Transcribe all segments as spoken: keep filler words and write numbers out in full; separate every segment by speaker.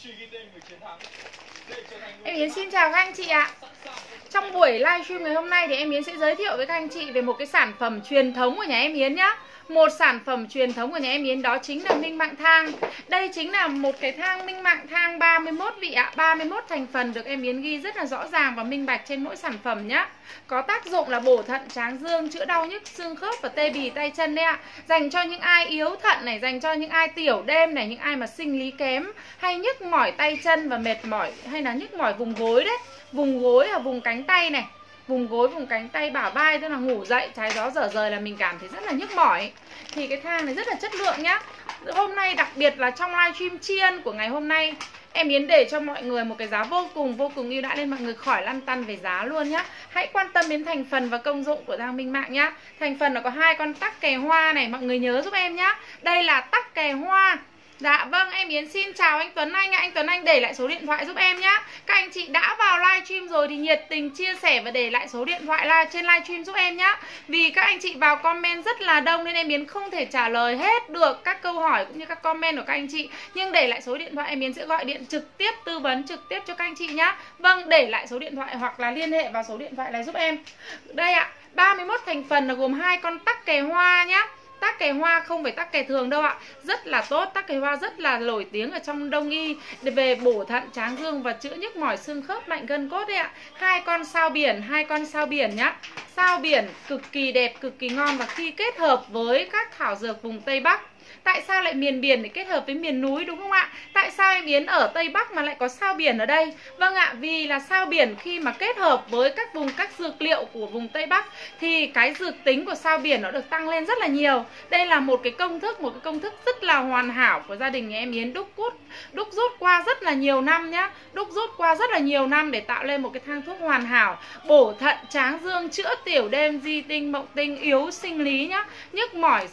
Speaker 1: Em Yến xin chào các anh chị ạ. Trong buổi livestream ngày hôm nay thì em Yến sẽ giới thiệu với các anh chị về một cái sản phẩm truyền thống của nhà em Yến nhá. Một sản phẩm truyền thống của nhà em Yến đó chính là minh mạng thang. Đây chính là một cái thang minh mạng thang ba mươi mốt vị ạ. ba mươi mốt thành phần được em Yến ghi rất là rõ ràng và minh bạch trên mỗi sản phẩm nhá. Có tác dụng là bổ thận, tráng dương, chữa đau nhức xương khớp và tê bì tay chân đấy ạ. Dành cho những ai yếu thận này, dành cho những ai tiểu đêm này, những ai mà sinh lý kém, hay nhức mỏi tay chân và mệt mỏi, hay là nhức mỏi vùng gối đấy. Vùng gối và vùng cánh tay này, vùng gối, vùng cánh tay, bả vai, tức là ngủ dậy trái gió dở rời là mình cảm thấy rất là nhức mỏi. Thì cái thang này rất là chất lượng nhá. Hôm nay đặc biệt là trong livestream tri ân của ngày hôm nay, em Yến để cho mọi người một cái giá vô cùng vô cùng ưu đãi nên mọi người khỏi lăn tăn về giá luôn nhá. Hãy quan tâm đến thành phần và công dụng của thang minh mạng nhá. Thành phần nó có hai con tắc kè hoa này, mọi người nhớ giúp em nhá. Đây là tắc kè hoa. Dạ vâng, em Yến xin chào anh Tuấn Anh ạ. Anh Tuấn Anh để lại số điện thoại giúp em nhá. Các anh chị đã vào livestream rồi thì nhiệt tình chia sẻ và để lại số điện thoại là trên livestream giúp em nhá. Vì các anh chị vào comment rất là đông nên em Yến không thể trả lời hết được các câu hỏi cũng như các comment của các anh chị. Nhưng để lại số điện thoại em Yến sẽ gọi điện trực tiếp tư vấn trực tiếp cho các anh chị nhá. Vâng, để lại số điện thoại hoặc là liên hệ vào số điện thoại này giúp em. Đây ạ, ba mươi mốt thành phần là gồm hai con tắc kè hoa nhá. Tắc kè hoa không phải tắc kè thường đâu ạ. Rất là tốt, tắc kè hoa rất là nổi tiếng ở trong đông y về bổ thận, tráng dương và chữa nhức mỏi xương khớp, mạnh gân cốt đấy ạ. Hai con sao biển, hai con sao biển nhá. Sao biển cực kỳ đẹp, cực kỳ ngon và khi kết hợp với các thảo dược vùng Tây Bắc. Tại sao lại miền biển để kết hợp với miền núi đúng không ạ? Tại sao em Yến ở Tây Bắc mà lại có sao biển ở đây? Vâng ạ, vì là sao biển khi mà kết hợp với các vùng các dược liệu của vùng Tây Bắc thì cái dược tính của sao biển nó được tăng lên rất là nhiều. Đây là một cái công thức, một cái công thức rất là hoàn hảo của gia đình nhà em Yến đúc cút, đúc rút qua rất là nhiều năm nhá. Đúc rút qua rất là nhiều năm để tạo lên một cái thang thuốc hoàn hảo, bổ thận, tráng dương, chữa tiểu đêm, di tinh, mộng tinh, yếu sinh lý nhá, nhức mỏi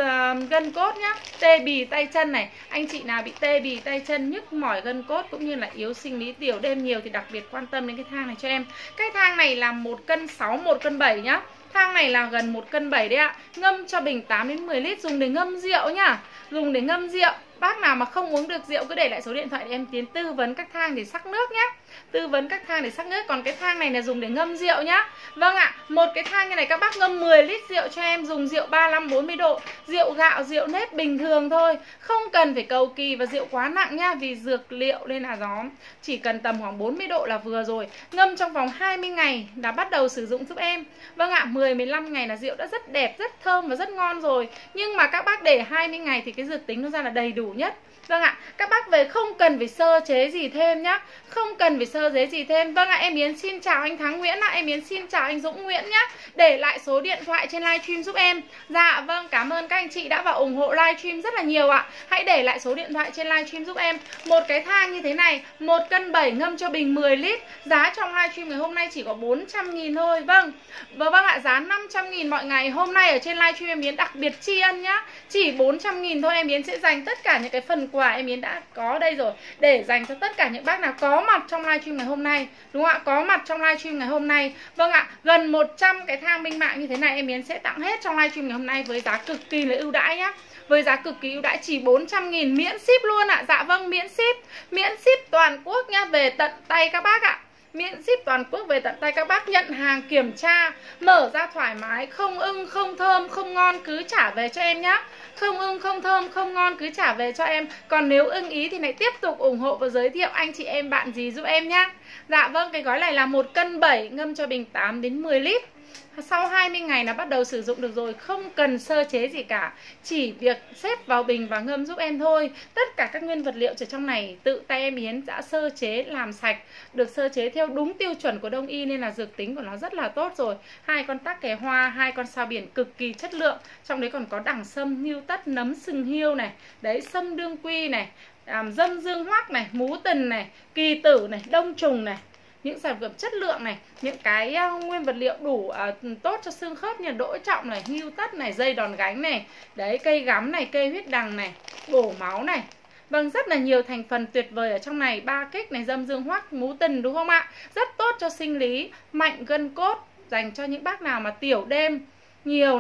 Speaker 1: gân cốt nhá, tê bì tay chân này. Anh chị nào bị tê bì tay chân, nhức mỏi gân cốt cũng như là yếu sinh lý, tiểu đêm nhiều thì đặc biệt quan tâm đến cái thang này cho em. Cái thang này là một cân sáu, một cân bảy nhá. Thang này là gần một cân bảy đấy ạ. Ngâm cho bình tám đến mười lít, dùng để ngâm rượu nhá. Dùng để ngâm rượu. Bác nào mà không uống được rượu cứ để lại số điện thoại để em Tiến tư vấn các thang để sắc nước nhá. Tư vấn các thang để sắc nước. Còn cái thang này là dùng để ngâm rượu nhá. Vâng ạ, một cái thang như này các bác ngâm mười lít rượu cho em, dùng rượu ba mươi lăm bốn mươi độ, rượu gạo, rượu nếp bình thường thôi, không cần phải cầu kỳ và rượu quá nặng nhá, vì dược liệu nên là nó chỉ cần tầm khoảng bốn mươi độ là vừa rồi. Ngâm trong vòng hai mươi ngày là bắt đầu sử dụng giúp em. Vâng ạ, mười đến mười lăm ngày là rượu đã rất đẹp, rất thơm và rất ngon rồi. Nhưng mà các bác để hai mươi ngày thì cái dược tính nó ra là đầy đủ nhất. Vâng ạ, các bác về không cần phải sơ chế gì thêm nhá. Không cần phải sơ chế gì thêm. Vâng ạ, em Yến xin chào anh Thắng Nguyễn ạ. Em Yến xin chào anh Dũng Nguyễn nhá. Để lại số điện thoại trên livestream giúp em. Dạ vâng, cảm ơn các anh chị đã vào ủng hộ livestream rất là nhiều ạ. Hãy để lại số điện thoại trên livestream giúp em. Một cái thang như thế này, một cân bảy ngâm cho bình mười lít. Giá trong livestream ngày hôm nay chỉ có bốn trăm nghìn thôi. Vâng, và vâng ạ, giá năm trăm nghìn mọi ngày. Hôm nay ở trên livestream em Yến đặc biệt tri ân nhá. Chỉ bốn trăm nghìn thôi. Em Yến sẽ dành tất cả những cái phần quà em Yến đã có đây rồi để dành cho tất cả những bác nào có mặt trong livestream ngày hôm nay. Đúng không ạ? Có mặt trong livestream ngày hôm nay. Vâng ạ, gần một trăm cái thang minh mạng như thế này em Yến sẽ tặng hết trong livestream ngày hôm nay với giá cực kỳ là ưu đãi nhá. Với giá cực kỳ ưu đãi chỉ bốn trăm nghìn miễn ship luôn ạ. Dạ vâng, miễn ship. Miễn ship toàn quốc nha, về tận tay các bác ạ. Miễn ship toàn quốc về tận tay các bác, nhận hàng kiểm tra, mở ra thoải mái, không ưng, không thơm, không ngon cứ trả về cho em nhá. Không ưng, không thơm, không ngon cứ trả về cho em. Còn nếu ưng ý thì này tiếp tục ủng hộ và giới thiệu anh chị em bạn gì giúp em nhá. Dạ vâng, cái gói này là một cân bảy ngâm cho bình tám đến mười lít. Sau hai mươi ngày là bắt đầu sử dụng được rồi, không cần sơ chế gì cả. Chỉ việc xếp vào bình và ngâm giúp em thôi. Tất cả các nguyên vật liệu ở trong này tự tay em Yến đã sơ chế làm sạch, được sơ chế theo đúng tiêu chuẩn của đông y nên là dược tính của nó rất là tốt rồi. Hai con tắc kè hoa, hai con sao biển cực kỳ chất lượng. Trong đấy còn có đẳng sâm, hưu tất, nấm sừng hiêu này, đấy, sâm đương quy này, um, dâm dương hoắc này, mú tần này, kỳ tử này, đông trùng này. Những sản phẩm chất lượng này, những cái uh, nguyên vật liệu đủ uh, tốt cho xương khớp như đỗ trọng này, hưu tất này, dây đòn gánh này, đấy, cây gắm này, cây huyết đằng này, bổ máu này. Vâng, rất là nhiều thành phần tuyệt vời ở trong này, ba kích này, dâm dương hoắc, mú tần đúng không ạ? Rất tốt cho sinh lý, mạnh gân cốt, dành cho những bác nào mà tiểu đêm nhiều này,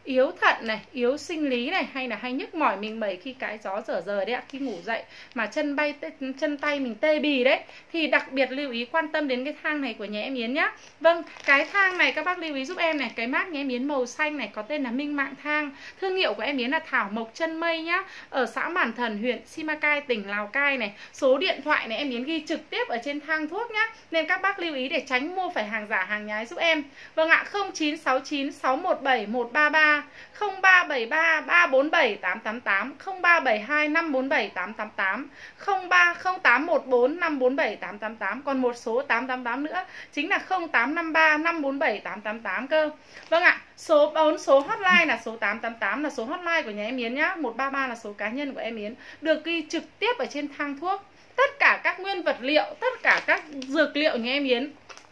Speaker 1: yếu thận này, yếu sinh lý này, hay là hay nhức mỏi mình mẩy khi cái gió dở rời đấy ạ, khi ngủ dậy mà chân bay chân tay mình tê bì đấy, thì đặc biệt lưu ý quan tâm đến cái thang này của nhà em Yến nhá. Vâng, cái thang này các bác lưu ý giúp em này, cái mác nhà em Yến màu xanh này có tên là Minh Mạng Thang. Thương hiệu của em Yến là Thảo Mộc Chân Mây nhá, ở xã Bản Thần, huyện Simacai, tỉnh Lào Cai này. Số điện thoại này em Yến ghi trực tiếp ở trên thang thuốc nhá, nên các bác lưu ý để tránh mua phải hàng giả hàng nhái giúp em. Vâng ạ, không chín sáu chín sáu một bảy một ba ba, không ba bảy ba ba bốn bảy tám tám tám, không ba bảy hai năm bốn bảy tám tám tám, không ba không tám một bốn năm bốn bảy tám tám tám. Còn một số tám tám tám nữa chính là không tám năm ba năm bốn bảy tám tám tám cơ. Vâng ạ, số bốn số hotline là số tám tám tám là số hotline của nhà em Yến nhá, một ba ba là số cá nhân của em Yến, được ghi trực tiếp ở trên thang thuốc. Tất cả các nguyên vật liệu, tất cả các dược liệu nhà em Yến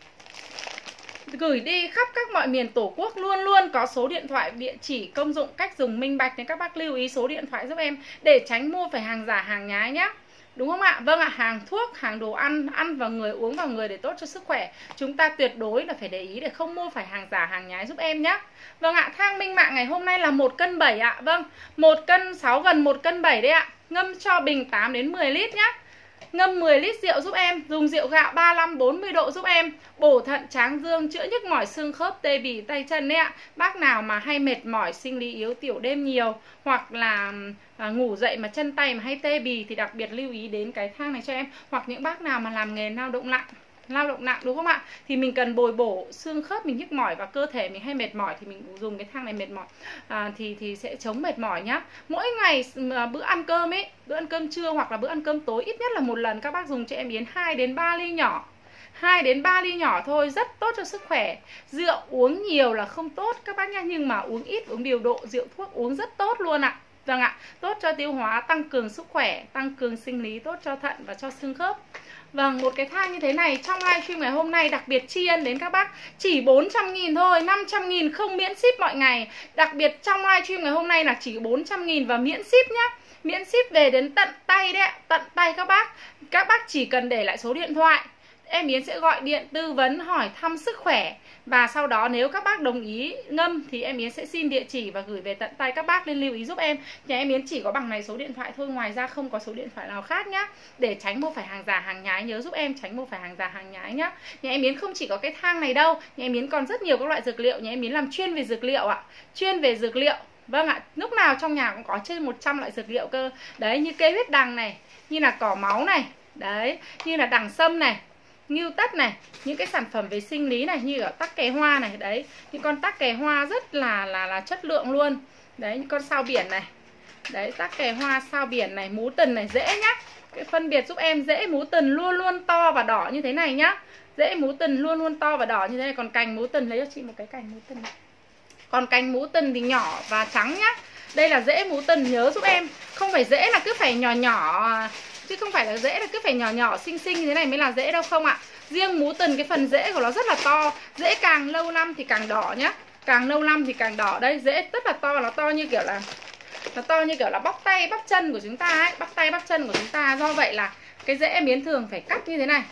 Speaker 1: gửi đi khắp các mọi miền Tổ quốc luôn luôn có số điện thoại, địa chỉ, công dụng, cách dùng minh bạch, nên các bác lưu ý số điện thoại giúp em để tránh mua phải hàng giả hàng nhái nhá. Đúng không ạ? Vâng ạ, hàng thuốc, hàng đồ ăn, ăn vào người, uống vào người để tốt cho sức khỏe. Chúng ta tuyệt đối là phải để ý để không mua phải hàng giả hàng nhái giúp em nhé. Vâng ạ, thang Minh Mạng ngày hôm nay là một cân bảy ạ. Vâng, một cân sáu, gần một cân bảy đấy ạ. Ngâm cho bình tám đến mười lít nhá. Ngâm mười lít rượu giúp em, dùng rượu gạo ba mươi lăm bốn mươi độ giúp em, bổ thận tráng dương, chữa nhức mỏi xương khớp, tê bì tay chân đấy ạ. Bác nào mà hay mệt mỏi, sinh lý yếu, tiểu đêm nhiều, hoặc là à, ngủ dậy mà chân tay mà hay tê bì thì đặc biệt lưu ý đến cái thang này cho em. Hoặc những bác nào mà làm nghề lao động nặng, lao động nặng đúng không ạ, thì mình cần bồi bổ xương khớp mình nhức mỏi và cơ thể mình hay mệt mỏi thì mình dùng cái thang này mệt mỏi à, thì thì sẽ chống mệt mỏi nhá. Mỗi ngày bữa ăn cơm ấy, bữa ăn cơm trưa hoặc là bữa ăn cơm tối ít nhất là một lần các bác dùng cho em Yến hai đến ba ly nhỏ, hai đến ba ly nhỏ thôi, rất tốt cho sức khỏe. Rượu uống nhiều là không tốt các bác nha, nhưng mà uống ít, uống điều độ, rượu thuốc uống rất tốt luôn ạ. Vâng ạ, tốt cho tiêu hóa, tăng cường sức khỏe, tăng cường sinh lý, tốt cho thận và cho xương khớp. Vâng, một cái thang như thế này trong livestream ngày hôm nay đặc biệt tri ân đến các bác chỉ bốn trăm nghìn thôi, năm trăm nghìn không miễn ship mọi ngày. Đặc biệt trong livestream ngày hôm nay là chỉ bốn trăm nghìn và miễn ship nhá. Miễn ship về đến tận tay đấy ạ, tận tay các bác. Các bác chỉ cần để lại số điện thoại, em Yến sẽ gọi điện tư vấn hỏi thăm sức khỏe. Và sau đó nếu các bác đồng ý ngâm thì em Yến sẽ xin địa chỉ và gửi về tận tay các bác, nên lưu ý giúp em. Nhà em Yến chỉ có bằng này số điện thoại thôi, ngoài ra không có số điện thoại nào khác nhá. Để tránh mua phải hàng giả hàng nhái, nhớ giúp em tránh mua phải hàng giả hàng nhái nhá. Nhà em Yến không chỉ có cái thang này đâu, nhà em Yến còn rất nhiều các loại dược liệu. Nhà em Yến làm chuyên về dược liệu ạ, chuyên về dược liệu. Vâng ạ, lúc nào trong nhà cũng có trên một trăm loại dược liệu cơ. Đấy, như cây huyết đằng này, như là cỏ máu này, đấy, như là đằng sâm này, ngưu tất này, những cái sản phẩm về sinh lý này, như ở tắc kè hoa này, đấy, những con tắc kè hoa rất là là là chất lượng luôn. Đấy, những con sao biển này. Đấy, tắc kè hoa, sao biển này, mú tần này, dễ nhá. Cái phân biệt giúp em, rễ mú tần luôn luôn to và đỏ như thế này nhá. Rễ mú tần luôn luôn to và đỏ như thế này, còn cành mú tần lấy cho chị một cái cành mú tần này. Còn cành mú tần thì nhỏ và trắng nhá. Đây là rễ mú tần, nhớ giúp em, không phải rễ là cứ phải nhỏ nhỏ, chứ không phải là rễ là cứ phải nhỏ nhỏ xinh xinh như thế này mới là rễ đâu không ạ. Riêng mú tần cái phần rễ của nó rất là to, rễ càng lâu năm thì càng đỏ nhá, càng lâu năm thì càng đỏ. Đây, rễ rất là to, nó to như kiểu là nó to như kiểu là bắp tay bắp chân của chúng ta ấy, bắp tay bắp chân của chúng ta. Do vậy là cái rễ em Yến thường phải cắt như thế này.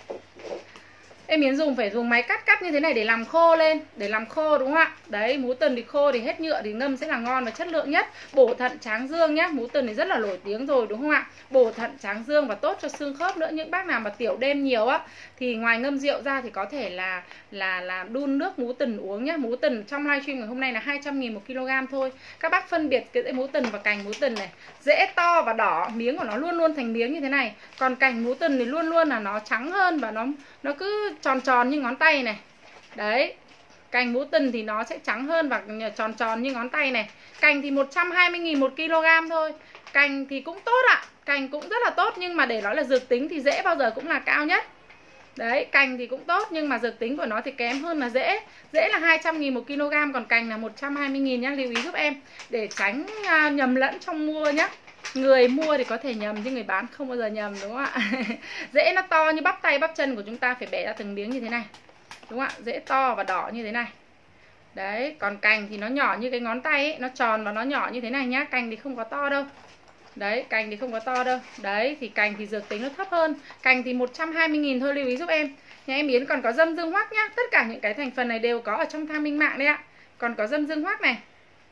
Speaker 1: Em Yến dùng phải dùng máy cắt cắt như thế này để làm khô lên, để làm khô đúng không ạ? Đấy, mú tần thì khô thì hết nhựa thì ngâm sẽ là ngon và chất lượng nhất. Bổ thận tráng dương nhá, mú tần thì rất là nổi tiếng rồi đúng không ạ? Bổ thận tráng dương và tốt cho xương khớp nữa. Những bác nào mà tiểu đêm nhiều á thì ngoài ngâm rượu ra thì có thể là là là đun nước mú tần uống nhá. Mú tần trong livestream ngày hôm nay là hai trăm nghìn một kg thôi. Các bác phân biệt cái rễ mú tần và cành mú tần này. Rễ to và đỏ, miếng của nó luôn luôn thành miếng như thế này. Còn cành mú tần thì luôn luôn là nó trắng hơn và nó nó cứ tròn tròn như ngón tay này. Đấy, cành mú tần thì nó sẽ trắng hơn và tròn tròn như ngón tay này. Cành thì một trăm hai mươi nghìn một kg thôi. Cành thì cũng tốt ạ, cành cũng rất là tốt, nhưng mà để nói là dược tính thì rễ bao giờ cũng là cao nhất. Đấy, cành thì cũng tốt nhưng mà dược tính của nó thì kém hơn là rễ. Rễ là hai trăm nghìn một kg, còn cành là một trăm hai mươi nghìn nhá, lưu ý giúp em để tránh uh, nhầm lẫn trong mua nhá. Người mua thì có thể nhầm nhưng người bán không bao giờ nhầm đúng không ạ? Rễ nó to như bắp tay bắp chân của chúng ta, phải bẻ ra từng miếng như thế này. Đúng không ạ? Rễ to và đỏ như thế này. Đấy, còn cành thì nó nhỏ như cái ngón tay ấy, nó tròn và nó nhỏ như thế này nhá. Cành thì không có to đâu. Đấy, cành thì không có to đâu. Đấy, thì cành thì dược tính nó thấp hơn. Cành thì một trăm hai mươi nghìn thôi, lưu ý giúp em. Nhà em Yến còn có dâm dương hoắc nhá. Tất cả những cái thành phần này đều có ở trong thang Minh Mạng đấy ạ. Còn có dâm dương hoắc này.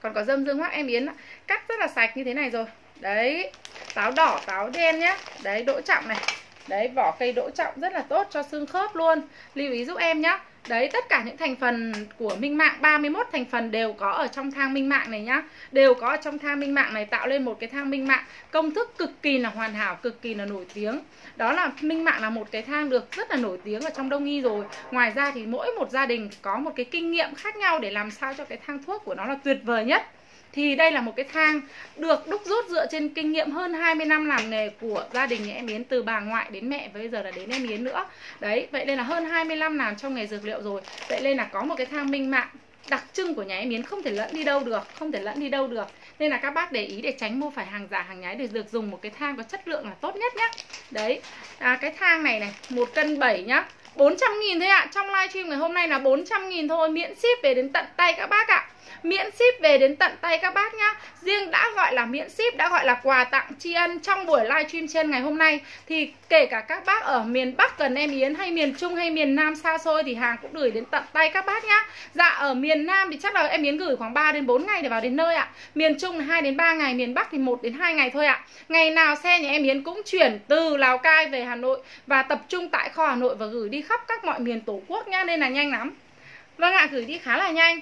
Speaker 1: Còn có dâm dương hoác em Yến cắt rất là sạch như thế này rồi. Đấy, táo đỏ, táo đen nhá. Đấy, đỗ trọng này. Đấy, vỏ cây đỗ trọng rất là tốt cho xương khớp luôn. Lưu ý giúp em nhá. Đấy, tất cả những thành phần của Minh Mạng, ba mươi mốt thành phần đều có ở trong thang Minh Mạng này nhá. Đều có ở trong thang Minh Mạng này, tạo lên một cái thang Minh Mạng công thức cực kỳ là hoàn hảo, cực kỳ là nổi tiếng. Đó là Minh Mạng là một cái thang được rất là nổi tiếng ở trong Đông y rồi. Ngoài ra thì mỗi một gia đình có một cái kinh nghiệm khác nhau để làm sao cho cái thang thuốc của nó là tuyệt vời nhất. Thì đây là một cái thang được đúc rút dựa trên kinh nghiệm hơn hai mươi năm làm nghề của gia đình nhà em Yến, từ bà ngoại đến mẹ và bây giờ là đến em Yến nữa. Đấy, vậy nên là hơn hai mươi năm làm trong nghề dược liệu rồi. Vậy nên là có một cái thang Minh Mạng đặc trưng của nhà em Yến, không thể lẫn đi đâu được, không thể lẫn đi đâu được. Nên là các bác để ý để tránh mua phải hàng giả hàng nhái để được dùng một cái thang có chất lượng là tốt nhất nhá. Đấy, à, cái thang này này, một cân bảy nhá, bốn trăm nghìn thôi ạ. À. Trong livestream ngày hôm nay là bốn trăm nghìn thôi, miễn ship về đến tận tay các bác ạ. À. Miễn ship về đến tận tay các bác nhá. Riêng đã gọi là miễn ship, đã gọi là quà tặng tri ân trong buổi livestream trên ngày hôm nay, thì kể cả các bác ở miền Bắc gần em Yến hay miền Trung hay miền Nam xa xôi thì hàng cũng gửi đến tận tay các bác nhá. Dạ, ở miền Nam thì chắc là em Yến gửi khoảng ba đến bốn ngày để vào đến nơi ạ. Miền Trung là hai đến ba ngày, miền Bắc thì một đến hai ngày thôi ạ. Ngày nào xe nhà em Yến cũng chuyển từ Lào Cai về Hà Nội và tập trung tại kho Hà Nội và gửi đi khắp các mọi miền Tổ quốc nhá, nên là nhanh lắm. Vâng ạ, gửi đi khá là nhanh.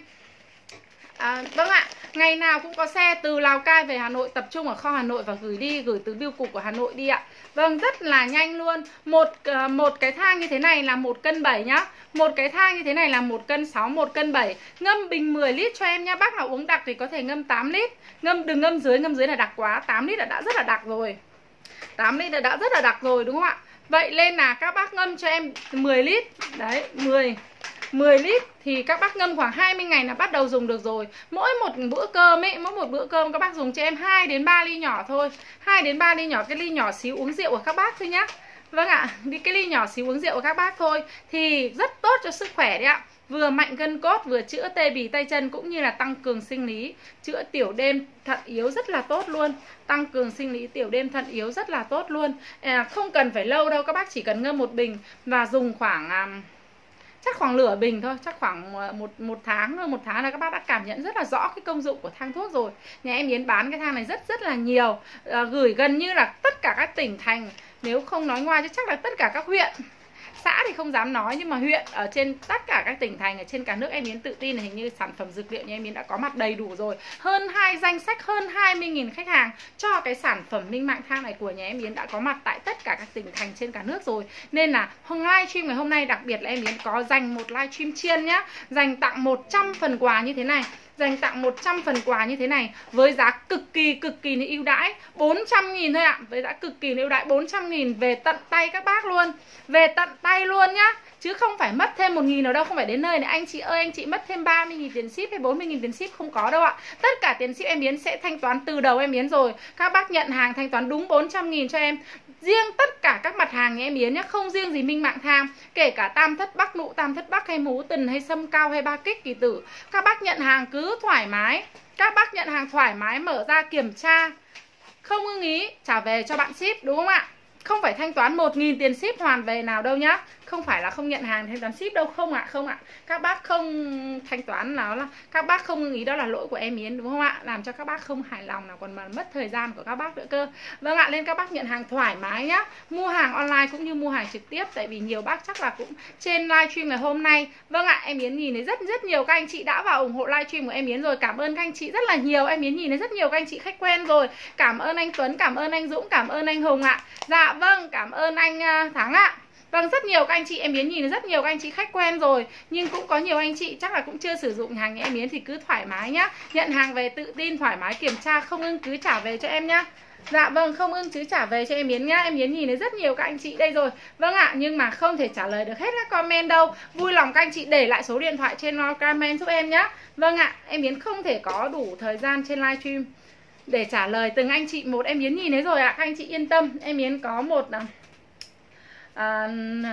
Speaker 1: À, vâng ạ, ngày nào cũng có xe từ Lào Cai về Hà Nội, tập trung ở kho Hà Nội và gửi đi, gửi từ bưu cục của Hà Nội đi ạ. Vâng, rất là nhanh luôn. Một uh, một cái thang như thế này là một cân bảy nhá. Một cái thang như thế này là một cân sáu, một cân bảy. Ngâm bình mười lít cho em nhá. Bác nào uống đặc thì có thể ngâm tám lít. Ngâm đừng ngâm dưới, ngâm dưới là đặc quá. tám lít là đã rất là đặc rồi. tám lít là đã rất là đặc rồi đúng không ạ? Vậy nên là các bác ngâm cho em mười lít. Đấy, mười mười lít thì các bác ngâm khoảng hai mươi ngày là bắt đầu dùng được rồi. Mỗi một bữa cơm ấy, mỗi một bữa cơm các bác dùng cho em hai đến ba ly nhỏ thôi. hai đến ba ly nhỏ, cái ly nhỏ xíu uống rượu của các bác thôi nhá. Vâng ạ, đi cái ly nhỏ xíu uống rượu của các bác thôi thì rất tốt cho sức khỏe đấy ạ. Vừa mạnh gân cốt, vừa chữa tê bì tay chân cũng như là tăng cường sinh lý, chữa tiểu đêm thận yếu rất là tốt luôn. Tăng cường sinh lý tiểu đêm thận yếu rất là tốt luôn. À, không cần phải lâu đâu, các bác chỉ cần ngâm một bình và dùng khoảng à, chắc khoảng nửa bình thôi, chắc khoảng một, một tháng thôi, một tháng là các bác đã cảm nhận rất là rõ cái công dụng của thang thuốc rồi. Nhà em Yến bán cái thang này rất rất là nhiều, à, gửi gần như là tất cả các tỉnh thành, nếu không nói ngoài chắc là tất cả các huyện. Xã thì không dám nói nhưng mà huyện ở trên tất cả các tỉnh thành ở trên cả nước em Yến tự tin là hình như sản phẩm dược liệu nhà em Yến đã có mặt đầy đủ rồi. Hơn hai danh sách, hơn hai mươi nghìn khách hàng cho cái sản phẩm Minh Mạng thang này của nhà em Yến đã có mặt tại tất cả các tỉnh thành trên cả nước rồi. Nên là hôm livestream ngày hôm nay đặc biệt là em Yến có dành một livestream chiên nhá, dành tặng một trăm phần quà như thế này. Dành tặng một trăm phần quà như thế này với giá cực kỳ cực kỳ ưu đãi bốn trăm nghìn thôi ạ. Với giá cực kỳ ưu đãi bốn trăm nghìn về tận tay các bác luôn. Về tận tay luôn nhá. Chứ không phải mất thêm một nghìn nào đâu. Không phải đến nơi này anh chị ơi anh chị mất thêm ba mươi nghìn tiền ship hay bốn mươi nghìn tiền ship, không có đâu ạ. Tất cả tiền ship em Yến sẽ thanh toán từ đầu em Yến rồi. Các bác nhận hàng thanh toán đúng bốn trăm nghìn cho em. Riêng tất cả các mặt hàng nhà em Yến nhé, không riêng gì Minh Mạng thang, kể cả tam thất bắc nụ, tam thất bắc hay mú tần hay sâm cao hay ba kích kỳ tử, các bác nhận hàng cứ thoải mái. Các bác nhận hàng thoải mái, mở ra kiểm tra, không ưng ý trả về cho bạn ship, đúng không ạ? Không phải thanh toán một nghìn tiền ship hoàn về nào đâu nhá. Không phải là không nhận hàng thanh toán ship đâu, không ạ, không ạ. Các bác không thanh toán nào là các bác không ưng ý, đó là lỗi của em Yến, đúng không ạ? Làm cho các bác không hài lòng nào còn mà mất thời gian của các bác nữa cơ. Vâng ạ, nên các bác nhận hàng thoải mái nhá. Mua hàng online cũng như mua hàng trực tiếp, tại vì nhiều bác chắc là cũng trên livestream ngày hôm nay. Vâng ạ, em Yến nhìn thấy rất rất nhiều các anh chị đã vào ủng hộ livestream của em Yến rồi. Cảm ơn các anh chị rất là nhiều. Em Yến nhìn thấy rất nhiều các anh chị khách quen rồi. Cảm ơn anh Tuấn, cảm ơn anh Dũng, cảm ơn anh Hùng ạ. Dạ vâng, cảm ơn anh Thắng ạ. Vâng, rất nhiều các anh chị em Yến nhìn rất nhiều các anh chị khách quen rồi. Nhưng cũng có nhiều anh chị chắc là cũng chưa sử dụng hàng nhà em Yến thì cứ thoải mái nhá. Nhận hàng về tự tin, thoải mái kiểm tra, không ưng cứ trả về cho em nhá. Dạ vâng, không ưng chứ trả về cho em Yến nhá. Em Yến nhìn thấy rất nhiều các anh chị đây rồi. Vâng ạ, nhưng mà không thể trả lời được hết các comment đâu. Vui lòng các anh chị để lại số điện thoại trên comment giúp em nhá. Vâng ạ, em Yến không thể có đủ thời gian trên livestream để trả lời từng anh chị một. Em Yến nhìn thấy rồi ạ, các anh chị yên tâm. Em Yến có một... À,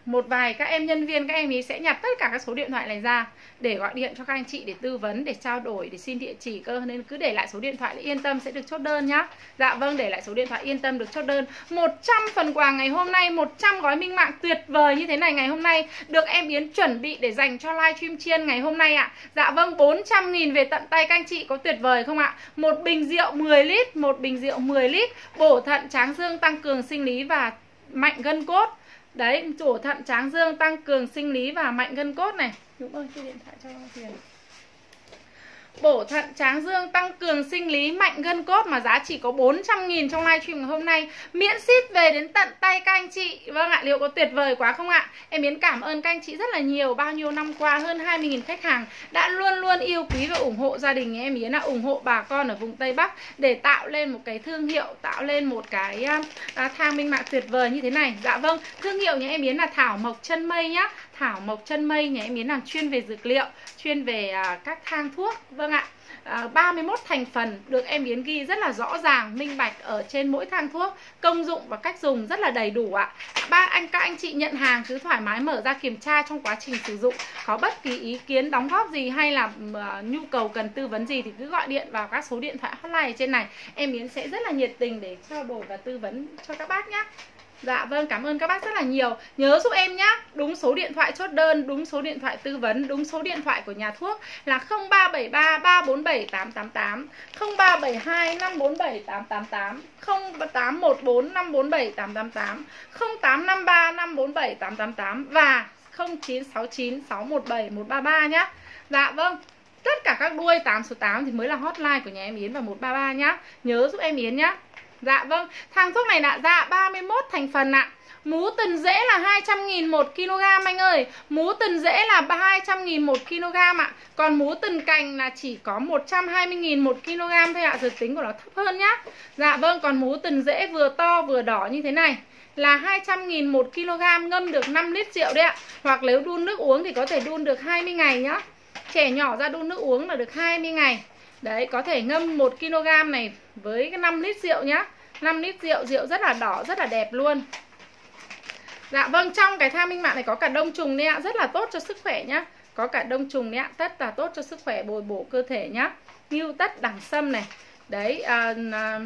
Speaker 1: một vài các em nhân viên, các em ý sẽ nhặt tất cả các số điện thoại này ra để gọi điện cho các anh chị để tư vấn, để trao đổi, để xin địa chỉ cơ. Nên cứ để lại số điện thoại để yên tâm sẽ được chốt đơn nhá. Dạ vâng, để lại số điện thoại yên tâm được chốt đơn. Một trăm phần quà ngày hôm nay, một trăm gói minh mạng tuyệt vời như thế này ngày hôm nay được em Yến chuẩn bị để dành cho livestream chiên ngày hôm nay ạ. Dạ vâng, bốn trăm nghìn về tận tay các anh chị, có tuyệt vời không ạ? Một bình rượu mười lít, một bình rượu mười lít, bổ thận tráng dương, tăng cường sinh lý và mạnh gân cốt. Đấy, bổ thận tráng dương, tăng cường sinh lý và mạnh gân cốt này. Dũng ơi, cái điện thoại cho Huyền. Bổ thận tráng dương, tăng cường sinh lý, mạnh gân cốt mà giá chỉ có bốn trăm nghìn trong livestream ngày hôm nay. Miễn ship về đến tận tay các anh chị. Vâng ạ, liệu có tuyệt vời quá không ạ? Em Yến cảm ơn các anh chị rất là nhiều. Bao nhiêu năm qua hơn hai mươi nghìn khách hàng đã luôn luôn yêu quý và ủng hộ gia đình nhà em Yến, là ủng hộ bà con ở vùng Tây Bắc để tạo lên một cái thương hiệu, tạo lên một cái à, thang minh mạng tuyệt vời như thế này. Dạ vâng, thương hiệu nhà em Yến là Thảo Mộc Chân Mây nhá. Thảo Mộc Chân Mây nhà em Yến làm chuyên về dược liệu, chuyên về à, các thang thuốc. Vâng ạ, à, ba mươi mốt thành phần được em Yến ghi rất là rõ ràng, minh bạch ở trên mỗi thang thuốc, công dụng và cách dùng rất là đầy đủ ạ. Ba anh các anh chị nhận hàng cứ thoải mái mở ra kiểm tra trong quá trình sử dụng, có bất kỳ ý kiến đóng góp gì hay là uh, nhu cầu cần tư vấn gì thì cứ gọi điện vào các số điện thoại hotline trên này, em Yến sẽ rất là nhiệt tình để trao đổi và tư vấn cho các bác nhé. Dạ vâng, cảm ơn các bác rất là nhiều. Nhớ giúp em nhá, đúng số điện thoại chốt đơn, đúng số điện thoại tư vấn, đúng số điện thoại của nhà thuốc là không ba bảy ba ba bốn bảy tám tám tám, không ba bảy hai năm bốn bảy tám tám tám, không tám một bốn năm bốn bảy tám tám tám, không tám năm ba năm bốn bảy tám tám tám và không chín sáu chín sáu một bảy một ba ba nhá. Dạ vâng, tất cả các đuôi tám số tám thì mới là hotline của nhà em Yến và một ba ba nhá. Nhớ giúp em Yến nhá. Dạ vâng, thang thuốc này là dạ ba mươi mốt thành phần ạ. Mú tần rễ là hai trăm nghìn một kg anh ơi. Mú tần rễ là hai trăm nghìn một kg ạ. Còn mú tần cành là chỉ có một trăm hai mươi nghìn một kg thôi ạ. Dược tính của nó thấp hơn nhá. Dạ vâng, còn mú tần rễ vừa to vừa đỏ như thế này là hai trăm nghìn một kg, ngâm được năm lít rượu đấy ạ. Hoặc nếu đun nước uống thì có thể đun được hai mươi ngày nhá. Trẻ nhỏ ra đun nước uống là được hai mươi ngày. Đấy, có thể ngâm một ki lô gam này với cái năm lít rượu nhá. năm lít rượu, rượu rất là đỏ, rất là đẹp luôn. Dạ vâng, trong cái thang minh mạng này có cả đông trùng đấy ạ, rất là tốt cho sức khỏe nhá. Có cả đông trùng đấy ạ, tất là tốt cho sức khỏe, bồi bổ cơ thể nhá. Ngưu tất, đẳng sâm này. Đấy, à, à,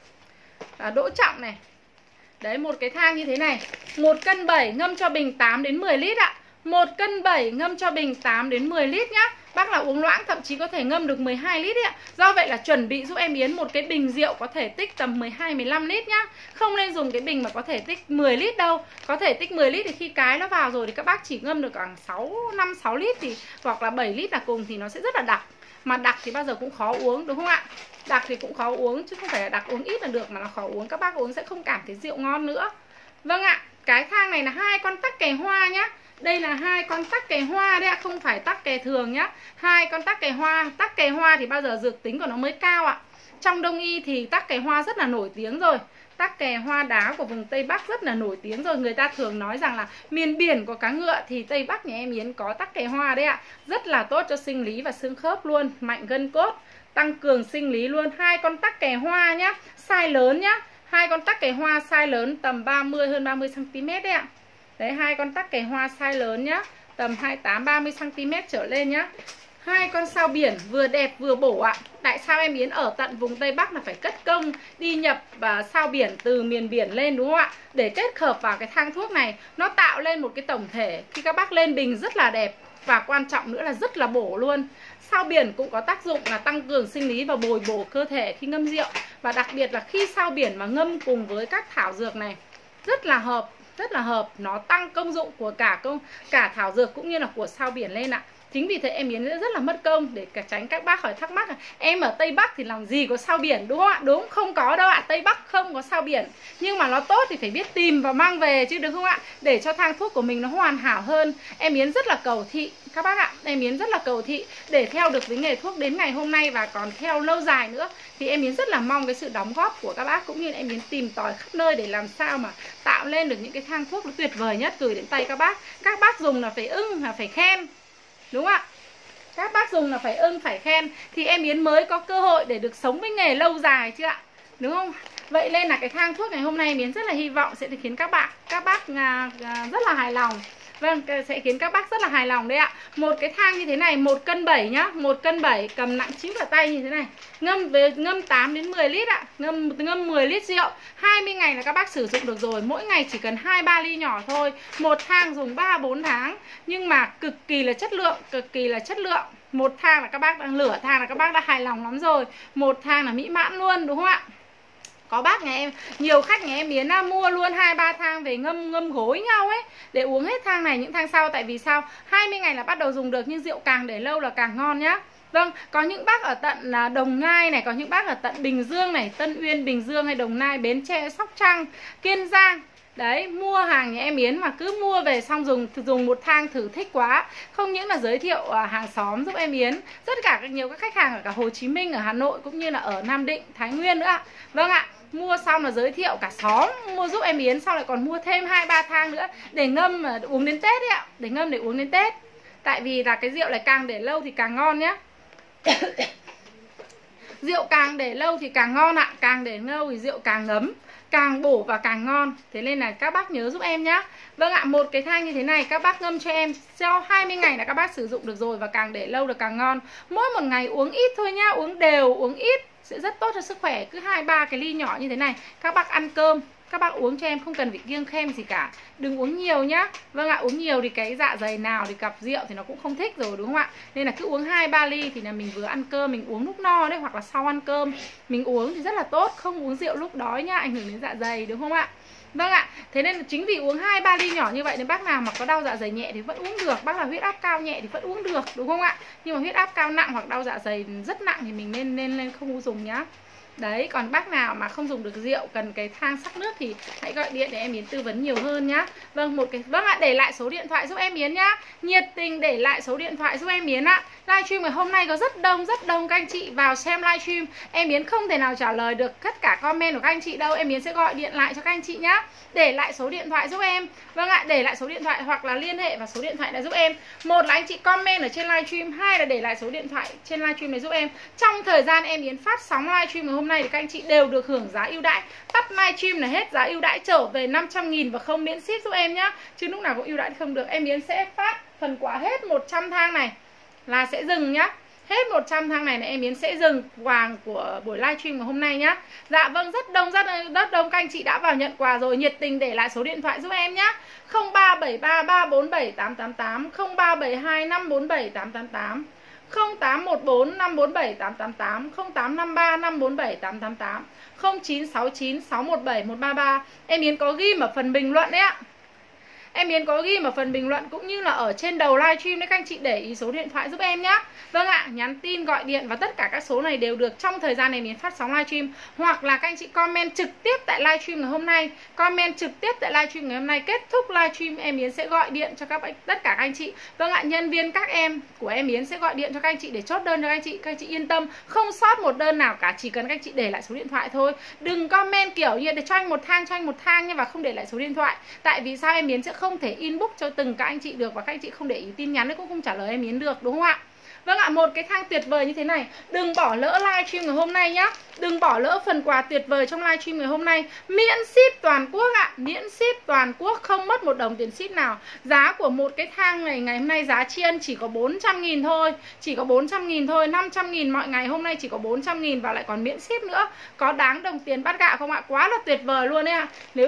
Speaker 1: à, đỗ trọng này. Đấy, một cái thang như thế này. Một cân bảy ngâm cho bình tám đến mười lít ạ. Một cân bảy ngâm cho bình tám đến mười lít nhá. Bác là uống loãng thậm chí có thể ngâm được mười hai lít ấy ạ. Do vậy là chuẩn bị giúp em Yến một cái bình rượu có thể tích tầm mười hai mười lăm lít nhá. Không nên dùng cái bình mà có thể tích mười lít đâu. Có thể tích mười lít thì khi cái nó vào rồi thì các bác chỉ ngâm được khoảng sáu, năm, sáu lít thì, hoặc là bảy lít là cùng thì nó sẽ rất là đặc. Mà đặc thì bao giờ cũng khó uống đúng không ạ? Đặc thì cũng khó uống chứ không phải là đặc uống ít là được, mà nó khó uống, các bác uống sẽ không cảm thấy rượu ngon nữa. Vâng ạ, cái thang này là hai con tắc kè hoa nhá. Đây là hai con tắc kè hoa đấy ạ, không phải tắc kè thường nhá. Hai con tắc kè hoa, tắc kè hoa thì bao giờ dược tính của nó mới cao ạ. Trong đông y thì tắc kè hoa rất là nổi tiếng rồi. Tắc kè hoa đá của vùng Tây Bắc rất là nổi tiếng rồi. Người ta thường nói rằng là miền biển có cá ngựa thì Tây Bắc nhà em Yến có tắc kè hoa đấy ạ. Rất là tốt cho sinh lý và xương khớp luôn, mạnh gân cốt, tăng cường sinh lý luôn. Hai con tắc kè hoa nhá, size lớn nhá. Hai con tắc kè hoa size lớn tầm ba mươi, hơn ba mươi xăng ti mét đấy ạ. Đấy, hai con tắc kè hoa size lớn nhá, tầm hai mươi tám ba mươi xăng ti mét trở lên nhá. Hai con sao biển vừa đẹp vừa bổ ạ. Tại sao em Yến ở tận vùng Tây Bắc là phải cất công đi nhập và sao biển từ miền biển lên đúng không ạ? Để kết hợp vào cái thang thuốc này, nó tạo lên một cái tổng thể khi các bác lên bình rất là đẹp. Và quan trọng nữa là rất là bổ luôn. Sao biển cũng có tác dụng là tăng cường sinh lý và bồi bổ cơ thể khi ngâm rượu. Và đặc biệt là khi sao biển mà ngâm cùng với các thảo dược này rất là hợp, rất là hợp. Nó tăng công dụng của cả công cả thảo dược cũng như là của sao biển lên ạ. Chính vì thế em Yến rất là mất công để tránh các bác khỏi thắc mắc là em ở Tây Bắc thì làm gì có sao biển đúng không ạ? Đúng, không có đâu ạ. Tây Bắc không có sao biển. Nhưng mà nó tốt thì phải biết tìm và mang về chứ đúng không ạ? Để cho thang thuốc của mình nó hoàn hảo hơn. Em Yến rất là cầu thị các bác ạ. Em Yến rất là cầu thị để theo được với nghề thuốc đến ngày hôm nay và còn theo lâu dài nữa. Thì em Yến rất là mong cái sự đóng góp của các bác, cũng như là em Yến tìm tòi khắp nơi để làm sao mà tạo lên được những cái thang thuốc nó tuyệt vời nhất gửi đến tay các bác. Các bác dùng là phải ưng, là phải khen. Đúng ạ? Các bác dùng là phải ưng, phải khen thì em Yến mới có cơ hội để được sống với nghề lâu dài chứ ạ. Đúng không? Vậy nên là cái thang thuốc ngày hôm nay em Yến rất là hy vọng sẽ khiến các bạn, các bác à, à, rất là hài lòng. Vâng, sẽ khiến các bác rất là hài lòng đấy ạ. Một cái thang như thế này, một cân bảy nhá, một cân bảy, cầm nặng chín vào tay như thế này. Ngâm về ngâm tám đến mười lít ạ, ngâm ngâm mười lít rượu. hai mươi ngày là các bác sử dụng được rồi, mỗi ngày chỉ cần hai ba ly nhỏ thôi. Một thang dùng ba bốn tháng, nhưng mà cực kỳ là chất lượng, cực kỳ là chất lượng. Một thang là các bác đang lửa thang là các bác đã hài lòng lắm rồi. Một thang là mỹ mãn luôn, đúng không ạ? Có bác nhà em, nhiều khách nhà em Yến mua luôn hai ba thang về ngâm ngâm gối nhau ấy, để uống hết thang này những thang sau. Tại vì sao? hai mươi ngày là bắt đầu dùng được, nhưng rượu càng để lâu là càng ngon nhá. Vâng, có những bác ở tận Đồng Nai này, có những bác ở tận Bình Dương này, Tân Uyên, Bình Dương hay Đồng Nai, Bến Tre, Sóc Trăng, Kiên Giang. Đấy, mua hàng nhà em Yến mà cứ mua về xong dùng dùng một thang thử thích quá. Không những là giới thiệu hàng xóm giúp em Yến, rất cả nhiều các khách hàng ở cả Hồ Chí Minh, ở Hà Nội cũng như là ở Nam Định, Thái Nguyên nữa ạ. Vâng ạ, mua xong là giới thiệu cả xóm mua giúp em Yến, sau lại còn mua thêm hai ba thang nữa để ngâm mà uống đến Tết ấy ạ, để ngâm để uống đến Tết. Tại vì là cái rượu này càng để lâu thì càng ngon nhá. Rượu càng để lâu thì càng ngon ạ, càng để lâu thì rượu càng ngấm, càng bổ và càng ngon. Thế nên là các bác nhớ giúp em nhá. Vâng ạ, một cái thang như thế này các bác ngâm cho em sau hai mươi ngày là các bác sử dụng được rồi, và càng để lâu được càng ngon. Mỗi một ngày uống ít thôi nhá, uống đều, uống ít sẽ rất tốt cho sức khỏe. Cứ hai ba cái ly nhỏ như thế này các bác ăn cơm, các bác uống cho em, không cần phải kiêng khem gì cả. Đừng uống nhiều nhá. Vâng ạ, uống nhiều thì cái dạ dày nào thì gặp rượu thì nó cũng không thích rồi, đúng không ạ? Nên là cứ uống hai ba ly thì là mình vừa ăn cơm, mình uống lúc no đấy, hoặc là sau ăn cơm mình uống thì rất là tốt. Không uống rượu lúc đói nhá, ảnh hưởng đến dạ dày, đúng không ạ? Vâng ạ, thế nên là chính vì uống hai ba ly nhỏ như vậy nên bác nào mà có đau dạ dày nhẹ thì vẫn uống được. Bác nào huyết áp cao nhẹ thì vẫn uống được, đúng không ạ? Nhưng mà huyết áp cao nặng hoặc đau dạ dày rất nặng thì mình nên nên, nên không dùng nhá. Đấy, còn bác nào mà không dùng được rượu, cần cái thang sắc nước thì hãy gọi điện để em Yến tư vấn nhiều hơn nhá. Vâng, một cái vâng ạ, để lại số điện thoại giúp em Yến nhá. Nhiệt tình để lại số điện thoại giúp em Yến ạ. Livestream ngày hôm nay có rất đông rất đông các anh chị vào xem livestream. Em Yến không thể nào trả lời được tất cả comment của các anh chị đâu. Em Yến sẽ gọi điện lại cho các anh chị nhá. Để lại số điện thoại giúp em. Vâng ạ, để lại số điện thoại hoặc là liên hệ vào số điện thoại này giúp em. Một là anh chị comment ở trên livestream, hai là để lại số điện thoại trên livestream này giúp em. Trong thời gian em Yến phát sóng livestream ngày hôm nay thì các anh chị đều được hưởng giá ưu đãi. Tắt livestream là hết giá ưu đãi, trở về năm trăm nghìn và không miễn ship giúp em nhá. Chứ lúc nào cũng ưu đãi không được. Em Yến sẽ phát phần quà hết một trăm thang này là sẽ dừng nhá. Hết một trăm thang này là em Yến sẽ dừng quà của buổi livestream ngày hôm nay nhá. Dạ vâng, rất đông rất, rất đông các anh chị đã vào nhận quà rồi. Nhiệt tình để lại số điện thoại giúp em nhá. Không ba bảy ba ba bốn bảy tám tám tám, không ba bảy hai năm bốn bảy tám tám tám, không tám một bốn năm bốn bảy tám tám tám, không tám năm ba năm bốn bảy tám tám tám, không chín sáu chín sáu một bảy một ba ba. Em Yến có ghi ở phần bình luận đấy ạ. Em Yến có ghi ở phần bình luận cũng như là ở trên đầu livestream đấy, các anh chị để ý số điện thoại giúp em nhá. Vâng ạ, nhắn tin, gọi điện và tất cả các số này đều được trong thời gian này Yến phát sóng livestream, hoặc là các anh chị comment trực tiếp tại livestream ngày hôm nay. Comment trực tiếp tại livestream ngày hôm nay, kết thúc livestream em Yến sẽ gọi điện cho các tất cả các anh chị. Vâng ạ, nhân viên các em của em Yến sẽ gọi điện cho các anh chị để chốt đơn cho các anh chị. Các anh chị yên tâm, không sót một đơn nào cả, chỉ cần các anh chị để lại số điện thoại thôi. Đừng comment kiểu như để cho anh một thang, cho anh một thang nhưng mà không để lại số điện thoại. Tại vì sao em Yến sẽ không thể inbox cho từng các anh chị được, và các anh chị không để ý tin nhắn cũng không trả lời em Yến được, đúng không ạ? Vâng ạ, một cái thang tuyệt vời như thế này. Đừng bỏ lỡ livestream ngày hôm nay nhá. Đừng bỏ lỡ phần quà tuyệt vời trong livestream ngày hôm nay. Miễn ship toàn quốc ạ. Miễn ship toàn quốc, không mất một đồng tiền ship nào. Giá của một cái thang này ngày hôm nay giá tri ân chỉ có bốn trăm nghìn thôi. Chỉ có bốn trăm nghìn thôi. Năm trăm nghìn mọi ngày, hôm nay chỉ có bốn trăm nghìn và lại còn miễn ship nữa. Có đáng đồng tiền bát gạo không ạ? Quá là tuyệt vời luôn đấy ạ. Nếu...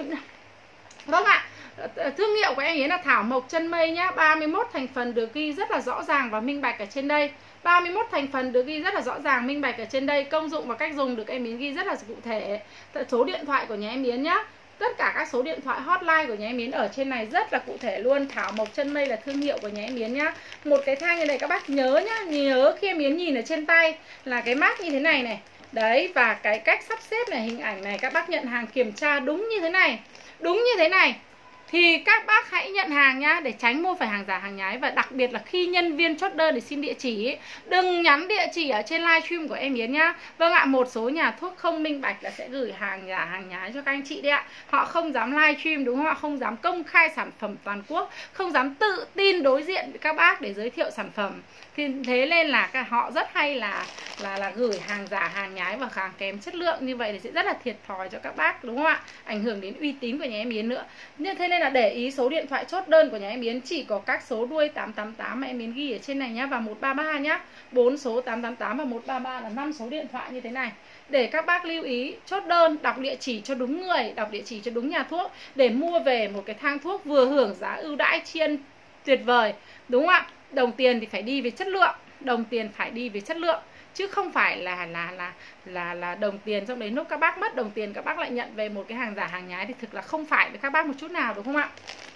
Speaker 1: Vâng ạ, thương hiệu của em ấy là Thảo Mộc Chân Mây nhá. Ba mươi mốt thành phần được ghi rất là rõ ràng và minh bạch ở trên đây. Ba mươi mốt thành phần được ghi rất là rõ ràng, minh bạch ở trên đây. Công dụng và cách dùng được em Yến ghi rất là cụ thể. Số điện thoại của nhà em Yến nhá. Tất cả các số điện thoại hotline của nhà em Yến ở trên này rất là cụ thể luôn. Thảo Mộc Chân Mây là thương hiệu của nhà em Yến nhá. Một cái thang như này các bác nhớ nhá. Nhớ khi em Yến nhìn ở trên tay là cái mác như thế này này. Đấy, và cái cách sắp xếp này, hình ảnh này, các bác nhận hàng kiểm tra đúng như thế này. Đúng như thế này. thì các bác hãy nhận hàng nhá, để tránh mua phải hàng giả hàng nhái. Và đặc biệt là khi nhân viên chốt đơn để xin địa chỉ ấy, đừng nhắn địa chỉ ở trên livestream của em Yến nhá. Vâng ạ, một số nhà thuốc không minh bạch là sẽ gửi hàng giả hàng nhái cho các anh chị đấy ạ. Họ không dám livestream đúng không ạ, không dám công khai sản phẩm toàn quốc, không dám tự tin đối diện với các bác để giới thiệu sản phẩm. Thì thế nên là họ rất hay là là là gửi hàng giả hàng nhái và hàng kém chất lượng, như vậy thì sẽ rất là thiệt thòi cho các bác đúng không ạ, ảnh hưởng đến uy tín của nhà em Yến nữa. Như thế nên là để ý số điện thoại chốt đơn của nhà em Yến chỉ có các số đuôi tám tám tám mà em Yến ghi ở trên này nhá, và một ba ba nhá. Bốn số tám tám tám và một ba ba là năm số điện thoại như thế này. Để các bác lưu ý chốt đơn, đọc địa chỉ cho đúng người, đọc địa chỉ cho đúng nhà thuốc để mua về một cái thang thuốc vừa hưởng giá ưu đãi chiên tuyệt vời đúng không ạ. Đồng tiền thì phải đi về chất lượng, đồng tiền phải đi về chất lượng chứ không phải là là là là là đồng tiền trong đấy lúc các bác mất đồng tiền các bác lại nhận về một cái hàng giả hàng nhái thì thực là không phải với các bác một chút nào đúng không ạ.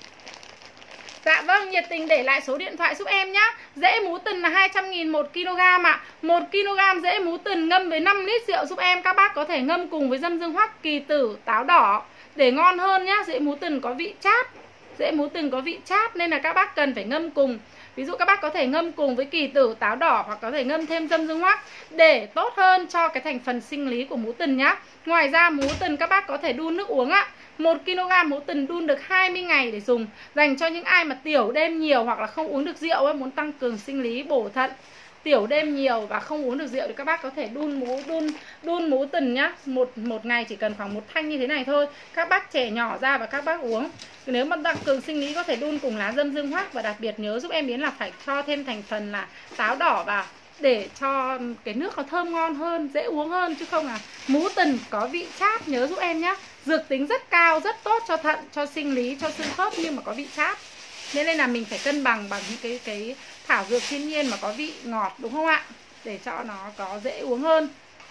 Speaker 1: Dạ vâng, nhiệt tình để lại số điện thoại giúp em nhá. Rễ mú tần là hai trăm nghìn một ki lô gam ạ. một ki lô gam rễ mú tần ngâm với năm lít rượu giúp em. Các bác có thể ngâm cùng với dâm dương hoắc, kỳ tử, táo đỏ để ngon hơn nhá. Rễ mú tần có vị chát, rễ mú tần có vị chát nên là các bác cần phải ngâm cùng. Ví dụ các bác có thể ngâm cùng với kỳ tử, táo đỏ hoặc có thể ngâm thêm dâm dương hoắc để tốt hơn cho cái thành phần sinh lý của mú tần nhá. Ngoài ra mú tần các bác có thể đun nước uống ạ. một ki lô gam mú tần đun được hai mươi ngày để dùng. Dành cho những ai mà tiểu đêm nhiều hoặc là không uống được rượu ấy, muốn tăng cường sinh lý, bổ thận, tiểu đêm nhiều và không uống được rượu thì các bác có thể đun mú đun đun mú tần nhá. Một một ngày chỉ cần khoảng một thanh như thế này thôi. Các bác trẻ nhỏ ra và các bác uống. Nếu mà tăng cường sinh lý có thể đun cùng lá dâm dương hoắc, và đặc biệt nhớ giúp em Yến là phải cho thêm thành phần là táo đỏ vào để cho cái nước nó thơm ngon hơn, dễ uống hơn, chứ không là mú tần có vị chát, nhớ giúp em nhá. Dược tính rất cao, rất tốt cho thận, cho sinh lý, cho xương khớp nhưng mà có vị chát. Nên nên là mình phải cân bằng bằng những cái cái thảo dược thiên nhiên mà có vị ngọt đúng không ạ? Để cho nó có dễ uống hơn.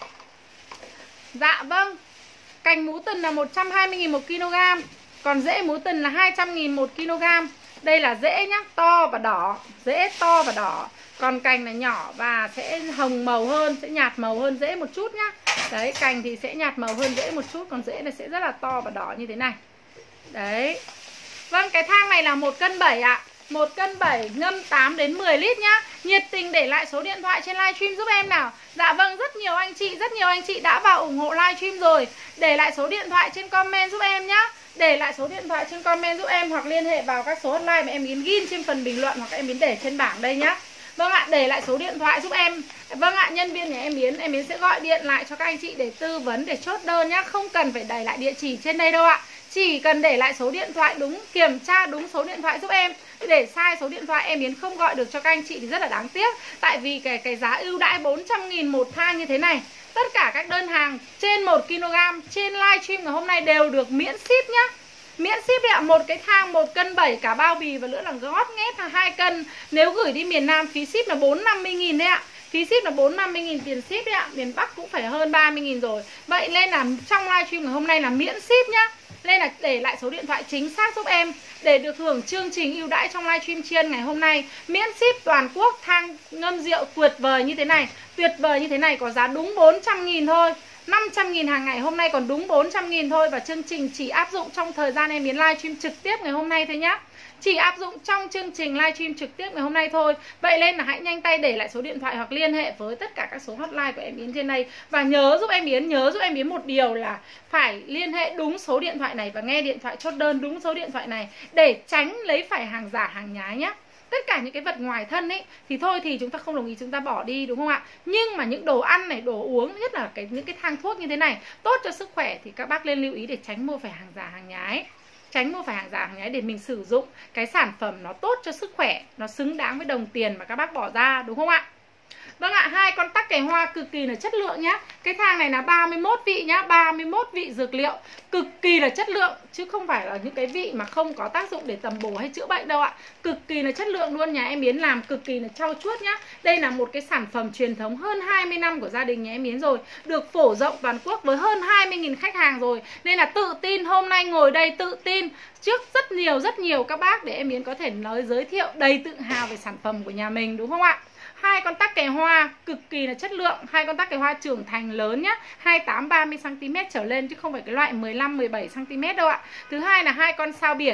Speaker 1: Dạ vâng. Cành mú tần là một trăm hai mươi nghìn một ki lô gam, còn rễ mú tần là hai trăm nghìn một ki lô gam. Đây là rễ nhá, to và đỏ, rễ to và đỏ. Còn cành là nhỏ và sẽ hồng màu hơn, sẽ nhạt màu hơn rễ một chút nhá. Đấy, cành thì sẽ nhạt màu hơn rễ một chút, còn rễ là sẽ rất là to và đỏ như thế này. Đấy. Vâng, cái thang này là một cân bảy ạ. một cân bảy ngâm tám đến mười lít nhá. Nhiệt tình để lại số điện thoại trên livestream giúp em nào. Dạ vâng, rất nhiều anh chị, rất nhiều anh chị đã vào ủng hộ livestream rồi. Để lại số điện thoại trên comment giúp em nhá. Để lại số điện thoại trên comment giúp em hoặc liên hệ vào các số hotline mà em Yến ghi trên phần bình luận hoặc em Yến để trên bảng đây nhá. Vâng ạ, để lại số điện thoại giúp em. Vâng ạ, nhân viên nhà em Yến, em Yến sẽ gọi điện lại cho các anh chị để tư vấn, để chốt đơn nhá. Không cần phải để lại địa chỉ trên đây đâu ạ. Chỉ cần để lại số điện thoại đúng, kiểm tra đúng số điện thoại giúp em. Để sai số điện thoại em Yến không gọi được cho các anh chị thì rất là đáng tiếc. Tại vì cái, cái giá ưu đãi bốn trăm nghìn một thang như thế này, tất cả các đơn hàng trên một ki lô gam trên livestream ngày hôm nay đều được miễn ship nhá. Miễn ship ạ, một cái thang một cân bảy cả bao bì và nữa là gót nghét là hai cân. Nếu gửi đi miền Nam phí ship là bốn trăm năm mươi nghìn đấy ạ. Phí ship là bốn trăm năm mươi nghìn tiền ship đấy ạ. Miền Bắc cũng phải hơn ba mươi nghìn rồi. Vậy nên là trong livestream ngày hôm nay là miễn ship nhá. Nên là để lại số điện thoại chính xác giúp em để được hưởng chương trình ưu đãi trong livestream chiên ngày hôm nay. Miễn ship toàn quốc, thang ngâm rượu tuyệt vời như thế này. Tuyệt vời như thế này có giá đúng bốn trăm nghìn thôi. năm trăm nghìn hàng ngày, hôm nay còn đúng bốn trăm nghìn thôi. Và chương trình chỉ áp dụng trong thời gian em Yến livestream trực tiếp ngày hôm nay thôi nhá. Chỉ áp dụng trong chương trình livestream trực tiếp ngày hôm nay thôi. Vậy nên là hãy nhanh tay để lại số điện thoại hoặc liên hệ với tất cả các số hotline của em Yến trên đây. Và nhớ giúp em Yến, nhớ giúp em Yến một điều là phải liên hệ đúng số điện thoại này và nghe điện thoại chốt đơn đúng số điện thoại này để tránh lấy phải hàng giả hàng nhái nhá. Tất cả những cái vật ngoài thân ấy thì thôi thì chúng ta không đồng ý, chúng ta bỏ đi đúng không ạ? Nhưng mà những đồ ăn này, đồ uống, nhất là cái những cái thang thuốc như thế này tốt cho sức khỏe thì các bác nên lưu ý để tránh mua phải hàng giả hàng nhái. Tránh mua phải hàng giả hàng nhái để mình sử dụng cái sản phẩm nó tốt cho sức khỏe, nó xứng đáng với đồng tiền mà các bác bỏ ra đúng không ạ? Vâng ạ, hai con tắc kè hoa cực kỳ là chất lượng nhá. Cái thang này là ba mươi mốt vị nhá, ba mươi mốt vị dược liệu, cực kỳ là chất lượng chứ không phải là những cái vị mà không có tác dụng để tầm bổ hay chữa bệnh đâu ạ. Cực kỳ là chất lượng luôn, nhà em Yến làm cực kỳ là trau chuốt nhá. Đây là một cái sản phẩm truyền thống hơn hai mươi năm của gia đình nhà em Yến rồi, được phổ rộng toàn quốc với hơn hai mươi nghìn khách hàng rồi. Nên là tự tin, hôm nay ngồi đây tự tin trước rất nhiều rất nhiều các bác để em Yến có thể nói giới thiệu đầy tự hào về sản phẩm của nhà mình đúng không ạ? Hai con tắc kè hoa cực kỳ là chất lượng, hai con tắc kè hoa trưởng thành lớn nhá, hai mươi tám ba mươi xăng ti mét trở lên chứ không phải cái loại mười lăm mười bảy xăng ti mét đâu ạ. Thứ hai là hai con sao biển.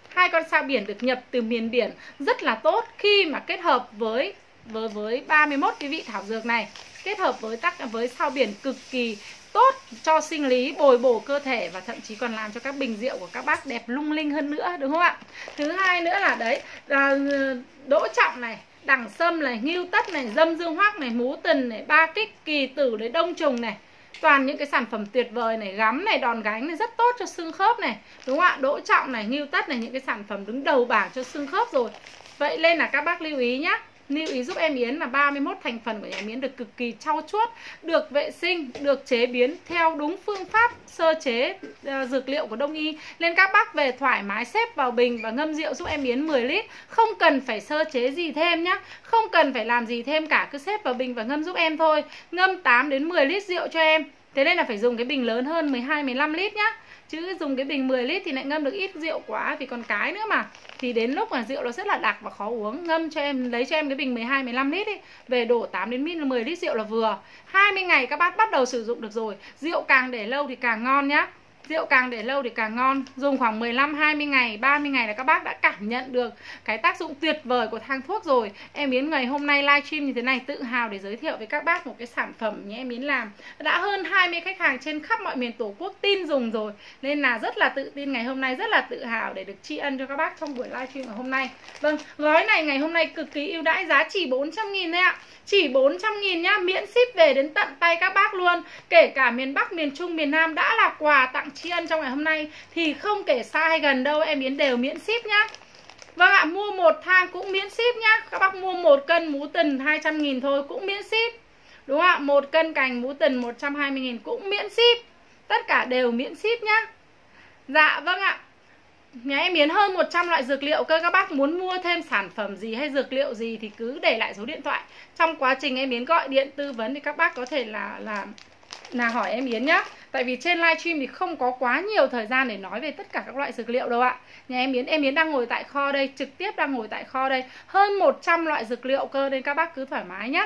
Speaker 1: Hai con sao biển được nhập từ miền biển rất là tốt khi mà kết hợp với với với ba mươi mốt cái vị thảo dược này, kết hợp với tắc với sao biển cực kỳ tốt cho sinh lý, bồi bổ cơ thể và thậm chí còn làm cho các bình rượu của các bác đẹp lung linh hơn nữa, đúng không ạ? Thứ hai nữa là đấy, là đỗ trọng này, đẳng sâm này, ngưu tất này, dâm dương hoắc này, mú tần này, ba kích, kỳ tử đấy, đông trùng này. Toàn những cái sản phẩm tuyệt vời này, gắm này, đòn gánh này, rất tốt cho xương khớp này, đúng không ạ? Đỗ trọng này, ngưu tất này, những cái sản phẩm đứng đầu bảng cho xương khớp rồi. Vậy nên là các bác lưu ý nhá. Lưu ý giúp em Yến là ba mươi mốt thành phần của nhà em Yến được cực kỳ trau chuốt, được vệ sinh, được chế biến theo đúng phương pháp sơ chế uh, dược liệu của Đông y. Nên các bác về thoải mái xếp vào bình và ngâm rượu giúp em Yến mười lít. Không cần phải sơ chế gì thêm nhá. Không cần phải làm gì thêm cả, cứ xếp vào bình và ngâm giúp em thôi. Ngâm tám đến mười lít rượu cho em. Thế nên là phải dùng cái bình lớn hơn mười hai mười lăm lít nhá. Chứ dùng cái bình mười lít thì lại ngâm được ít rượu quá vì còn cái nữa mà. Thì đến lúc mà rượu nó rất là đặc và khó uống. Ngâm cho em, lấy cho em cái bình mười hai mười lăm lít đi, về đổ tám đến mười lít rượu là vừa. hai mươi ngày các bác bắt đầu sử dụng được rồi. Rượu càng để lâu thì càng ngon nhá. Rượu càng để lâu thì càng ngon. Dùng khoảng mười lăm hai mươi ngày, ba mươi ngày là các bác đã cảm nhận được cái tác dụng tuyệt vời của thang thuốc rồi. Em Yến ngày hôm nay livestream như thế này tự hào để giới thiệu với các bác một cái sản phẩm nhé em Yến làm. Đã hơn hai mươi khách hàng trên khắp mọi miền Tổ quốc tin dùng rồi. Nên là rất là tự tin, ngày hôm nay rất là tự hào để được tri ân cho các bác trong buổi livestream ngày hôm nay. Vâng, gói này ngày hôm nay cực kỳ ưu đãi, giá chỉ bốn trăm nghìn thôi ạ. Chỉ bốn trăm nghìn nhá, miễn ship về đến tận tay các bác luôn. Kể cả miền Bắc, miền Trung, miền Nam đã là quà tặng tri ân trong ngày hôm nay thì không kể xa hay gần đâu, em Yến đều miễn ship nhá. Vâng ạ, mua một thang cũng miễn ship nhá. Các bác mua một cân mú tần hai trăm nghìn thôi cũng miễn ship. Đúng không ạ? Một cân cành mú tần một trăm hai mươi nghìn cũng miễn ship. Tất cả đều miễn ship nhá. Dạ vâng ạ. Nhà em Yến hơn một trăm loại dược liệu cơ. Các bác muốn mua thêm sản phẩm gì hay dược liệu gì thì cứ để lại số điện thoại. Trong quá trình em Yến gọi điện tư vấn thì các bác có thể là là là hỏi em Yến nhá. Tại vì trên livestream thì không có quá nhiều thời gian để nói về tất cả các loại dược liệu đâu ạ. Nhà em Yến, em Yến đang ngồi tại kho đây, trực tiếp đang ngồi tại kho đây. Hơn một trăm loại dược liệu cơ nên các bác cứ thoải mái nhá.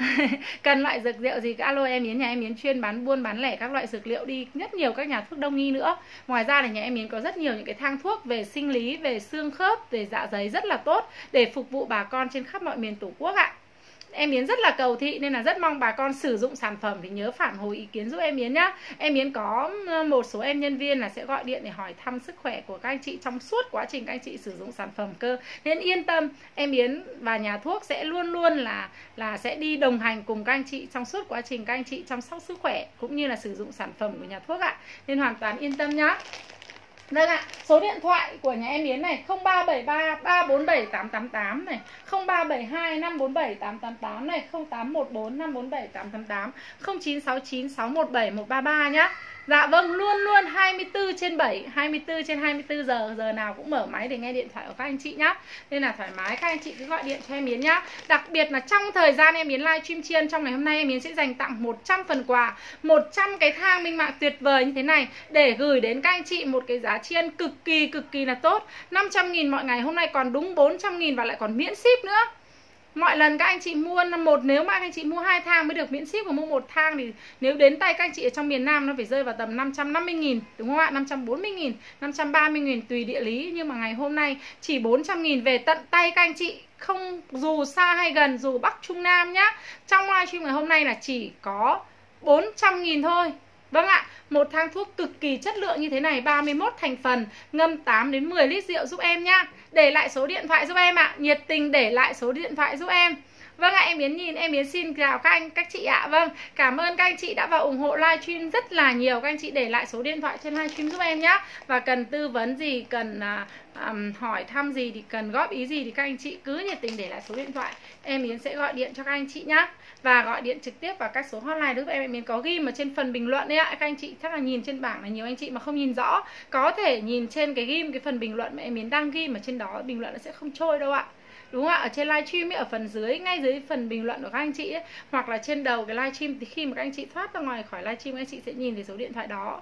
Speaker 1: Cần loại dược liệu gì cứ alo em Yến. Nhà em Yến chuyên bán buôn bán lẻ các loại dược liệu đi rất nhiều các nhà thuốc đông y nữa. Ngoài ra thì nhà em Yến có rất nhiều những cái thang thuốc về sinh lý, về xương khớp, về dạ dày rất là tốt để phục vụ bà con trên khắp mọi miền Tổ quốc ạ. Em Yến rất là cầu thị nên là rất mong bà con sử dụng sản phẩm thì nhớ phản hồi ý kiến giúp em Yến nhá. Em Yến có một số em nhân viên là sẽ gọi điện để hỏi thăm sức khỏe của các anh chị trong suốt quá trình các anh chị sử dụng sản phẩm cơ. Nên yên tâm, em Yến và nhà thuốc sẽ luôn luôn là là sẽ đi đồng hành cùng các anh chị trong suốt quá trình các anh chị chăm sóc sức khỏe cũng như là sử dụng sản phẩm của nhà thuốc ạ. Nên hoàn toàn yên tâm nhá. Vâng ạ, số điện thoại của nhà em Yến này không ba bảy ba ba bốn bảy tám tám tám này, không ba bảy hai năm bốn bảy tám tám tám này, không tám một bốn năm bốn bảy tám tám tám, không chín sáu chín sáu một bảy một ba ba nhá. Dạ vâng, luôn luôn hai mươi tư trên bảy, hai mươi tư trên hai mươi tư giờ, giờ nào cũng mở máy để nghe điện thoại của các anh chị nhá. Nên là thoải mái, các anh chị cứ gọi điện cho em Yến nhá. Đặc biệt là trong thời gian em Yến livestream tri ân trong ngày hôm nay, em Yến sẽ dành tặng một trăm phần quà, một trăm cái thang minh mạng tuyệt vời như thế này để gửi đến các anh chị một cái giá tri ân cực kỳ cực kỳ là tốt. Năm trăm nghìn mọi ngày, hôm nay còn đúng bốn trăm nghìn và lại còn miễn ship nữa. Mọi lần các anh chị mua một, nếu mà các anh chị mua hai thang mới được miễn ship, và mua một thang thì nếu đến tay các anh chị ở trong miền Nam nó phải rơi vào tầm năm trăm năm mươi nghìn, đúng không ạ? năm trăm bốn mươi nghìn, năm trăm ba mươi nghìn tùy địa lý. Nhưng mà ngày hôm nay chỉ bốn trăm nghìn về tận tay các anh chị, không dù xa hay gần, dù Bắc Trung Nam nhá. Trong livestream ngày hôm nay là chỉ có bốn trăm nghìn thôi. Vâng ạ, một thang thuốc cực kỳ chất lượng như thế này, ba mươi mốt thành phần, ngâm tám đến mười lít rượu giúp em nhá. Để lại số điện thoại giúp em ạ, nhiệt tình để lại số điện thoại giúp em. Vâng ạ, em Yến nhìn, em Yến xin chào các anh, các chị ạ. Vâng, cảm ơn các anh chị đã vào ủng hộ livestream rất là nhiều. Các anh chị để lại số điện thoại trên livestream giúp em nhá. Và cần tư vấn gì, cần uh, um, hỏi thăm gì, thì cần góp ý gì thì các anh chị cứ nhiệt tình để lại số điện thoại. Em Yến sẽ gọi điện cho các anh chị nhá. Và gọi điện trực tiếp vào các số hotline giúp em. Em Yến có ghi mà trên phần bình luận đấy ạ. Các anh chị chắc là nhìn trên bảng là nhiều anh chị mà không nhìn rõ, có thể nhìn trên cái ghim, cái phần bình luận mà em Yến đang ghi mà trên đó bình luận nó sẽ không trôi đâu ạ. Đúng không ạ? Ở trên livestream ấy, ở phần dưới, ngay dưới phần bình luận của các anh chị ấy, hoặc là trên đầu cái livestream, thì khi mà các anh chị thoát ra ngoài khỏi livestream, các anh chị sẽ nhìn thấy số điện thoại đó.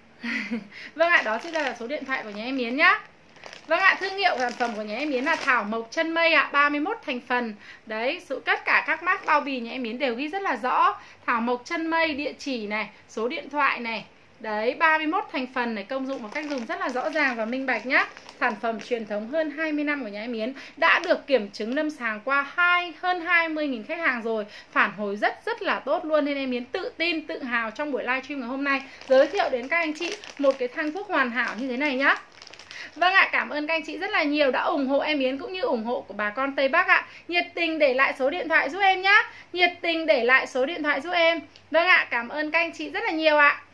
Speaker 1: Vâng ạ, đó chính là số điện thoại của nhà em Yến nhá. Vâng ạ, thương hiệu sản phẩm của nhà em Yến là thảo mộc chân mây ạ, ba mươi mốt thành phần. Đấy, sự tất cả các mác bao bì nhà em Yến đều ghi rất là rõ. Thảo mộc chân mây, địa chỉ này, số điện thoại này, Đấy, ba mươi mốt thành phần này, công dụng và cách dùng rất là rõ ràng và minh bạch nhá. Sản phẩm truyền thống hơn hai mươi năm của nhà em Yến, đã được kiểm chứng lâm sàng qua hai hơn hai mươi nghìn khách hàng rồi. Phản hồi rất rất là tốt luôn, nên em Yến tự tin, tự hào trong buổi livestream ngày hôm nay giới thiệu đến các anh chị một cái thang thuốc hoàn hảo như thế này nhá. Vâng ạ, cảm ơn các anh chị rất là nhiều đã ủng hộ em Yến cũng như ủng hộ của bà con Tây Bắc ạ. Nhiệt tình để lại số điện thoại giúp em nhá. Nhiệt tình để lại số điện thoại giúp em. Vâng ạ, cảm ơn các anh chị rất là nhiều ạ.